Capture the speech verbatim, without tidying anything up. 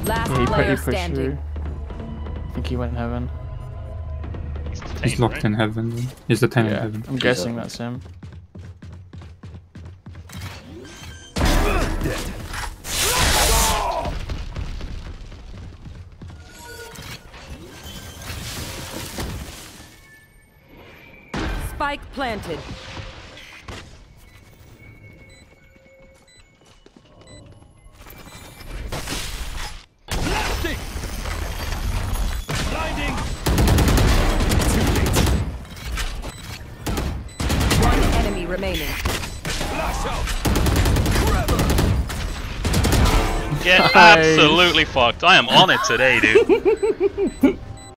Last Yeah, he, put, he player pushed standing. through. I think he went heaven. He's, the He's tank, locked right? in heaven. Then. He's the ten in Yeah, heaven. I'm guessing that's him. Spike planted. Blinding. One enemy remaining. Flash out. Get absolutely fucked. I am on it today, dude.